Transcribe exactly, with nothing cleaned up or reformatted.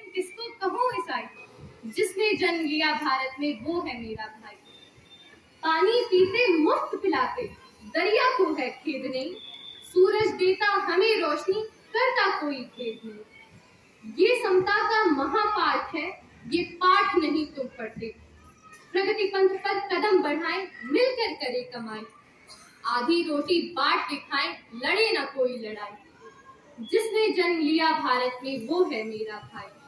लेकिन किसको कहूँ ईसाई, जिसने जन्म लिया भारत में वो है मेरा भाई। पानी पीते मुफ्त पिलाते दरिया को है खेद नहीं, सूरज देता हमें रोशनी करता कोई भेद नहीं। ये समता का महापाठ है, ये पाठ नहीं तुम पढ़ते। प्रगति पंथ पर कदम बढ़ाएं, मिलकर करे कमाई, आधी रोटी बांट के खाएं, लड़े ना कोई लड़ाई। जिसने जन्म लिया भारत में वो है मेरा भाई।